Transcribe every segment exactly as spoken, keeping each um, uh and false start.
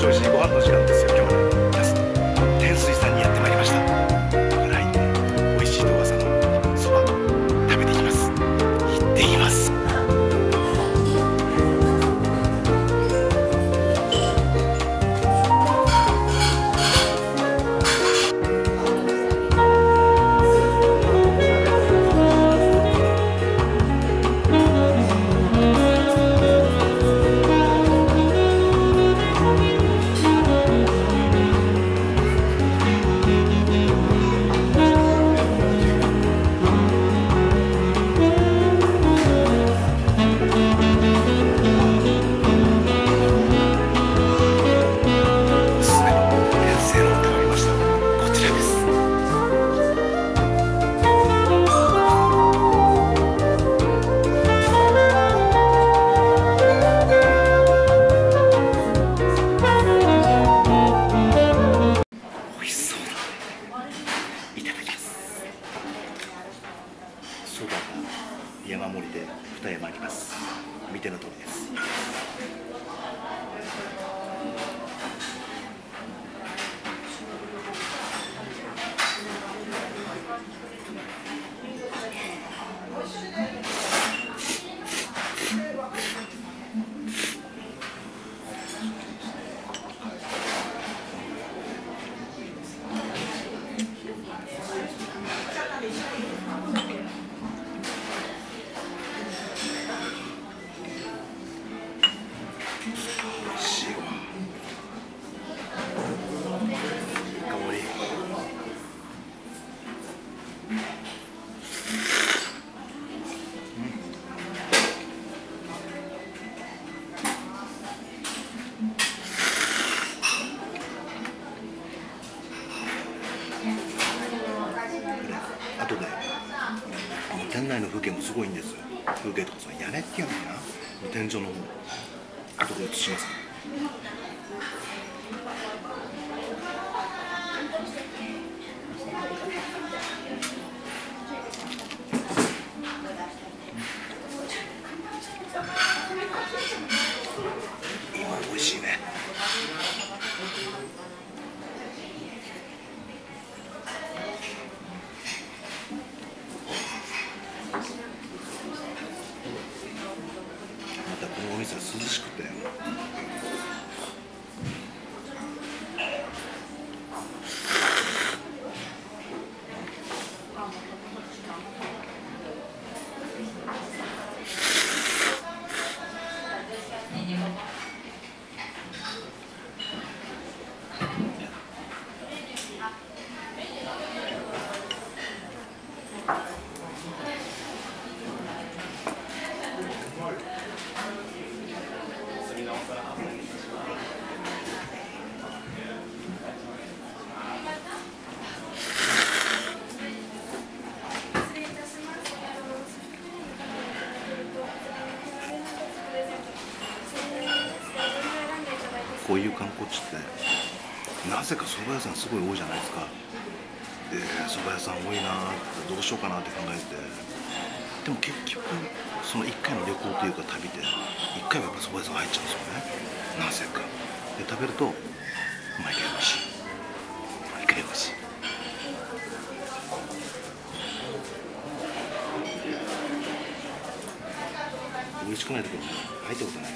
し美味しいご飯の時間ですよ。今日はね、安野天水さんにやってまいりました。ここから入って美味しい動画さんのそば食べていきます。行ってきます。そばが山盛りで二山あります。見ての通りです。あとで店内の風景もすごいんですよ。風景とかその屋根っていうのかな、天井の方あとで映します。今美味しいね。またこのお店は涼しくて、こういう観光地ってなぜか蕎麦屋さんすごい多いじゃないですか。で蕎麦屋さん多いなってどうしようかなって考えて、でも結局そのいっかいの旅行というか旅でいっかいはやっぱ蕎麦屋さん入っちゃうんですよね、なぜか。で食べると毎回美味しい、毎回美味しい。美味しくないところに入ったことないです。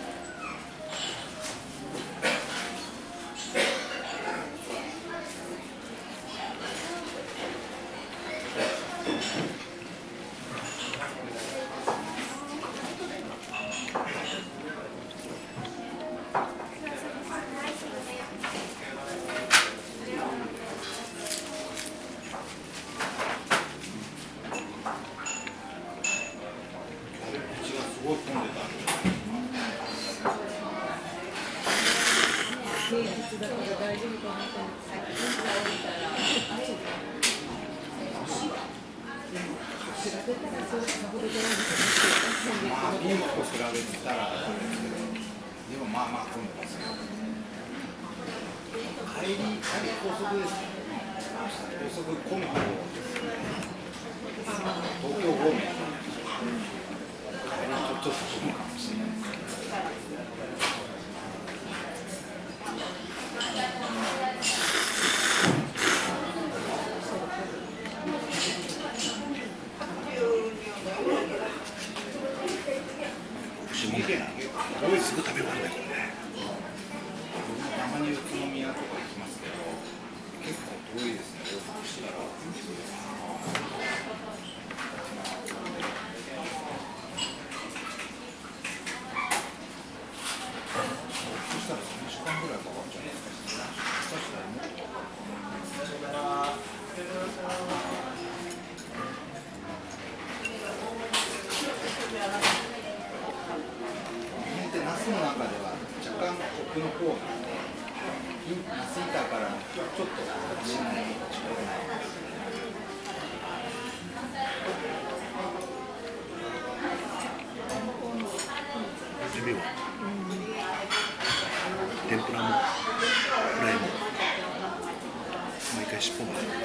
まあ、ピンクと比べたらでもまあまあ混んでますよ。帰り、帰り高速ですね。高速混む方ですね。東京方面。帰りちょっと混むかもしれないです。 食べ終わるねこれね。 たまに宇都宮とか行きますけど、結構遠いですね、往復したら。そしたらさんじかんぐらいかかっちゃうんですか。そしたらもっとかかる。ナスの中では若干奥の方なんで、ナス板からちょっとしないと近くないですね。 準備は天ぷらもフライも毎回尻尾まで。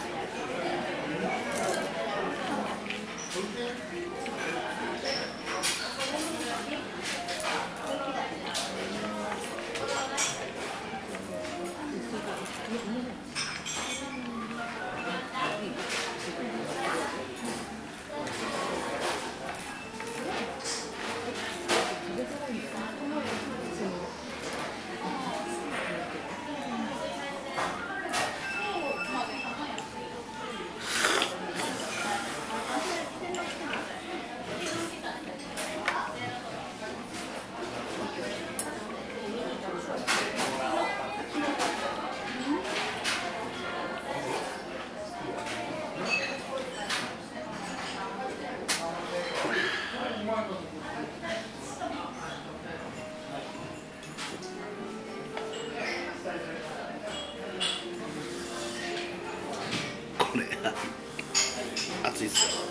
これ熱いっすよ。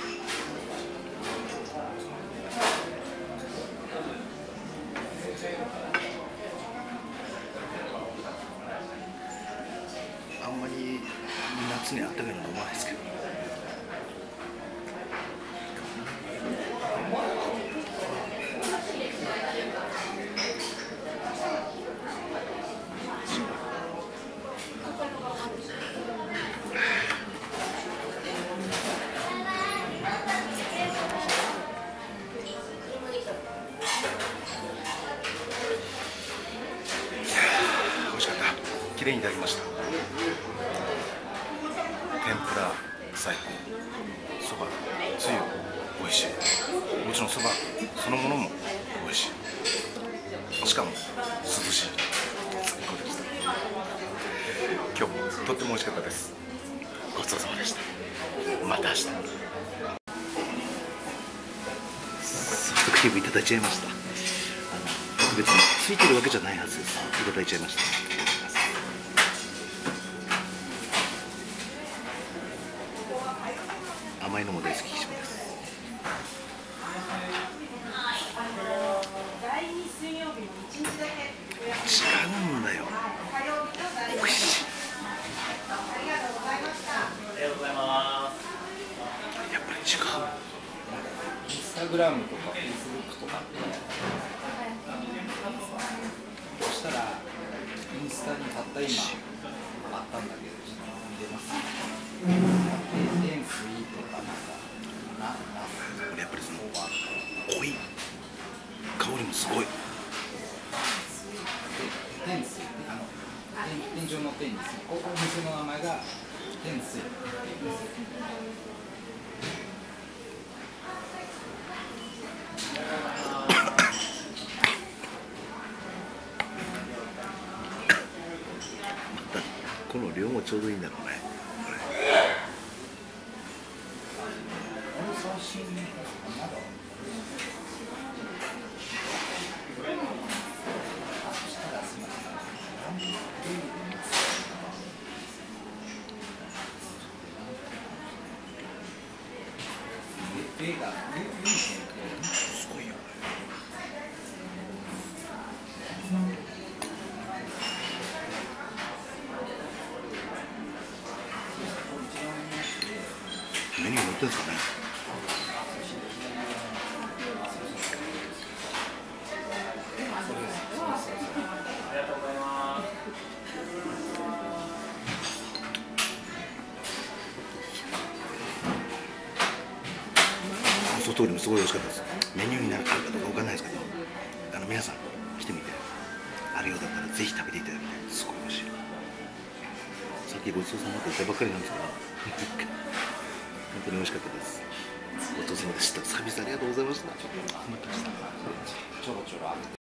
あんまり夏にあったかいの飲まないですけど。美味しかった。綺麗にいただきました。天ぷら最高、そばつゆ美味しい。もちろんそばそのものも美味しい。しかも涼しい。最高でした。今日もとっても美味しかったです。ごちそうさまでした。また明日。ソフトクリームいただいちゃいました。あの特別についてるわけじゃないはずです。いただいちゃいました。甘いのも大好き岸本です。違うんだよ。美味しい。やっぱり違う。 インスタグラムとかフェイスブックとかってそしたらインスタにたった今あったんだけど見れます。エンスイートかなんかななやっぱりその濃い香りもすごい。 天水あの天井の天にここお店の名前が天水。 この量もちょうどいいんだろうね。これ。すごいよ。メニュー載ってんですかね。ソフトクリームすごい美味しかったです。メニューになるかどうかわかんないですけど、あの皆さん来てみて、あるようだったらぜひ食べていただきたい。すごい美味しい。さっきごちそうさまって言ったばっかりなんですけど本当に美味しかったです。ごちそうさまでした。サービスありがとうございました。 ちょろちょろある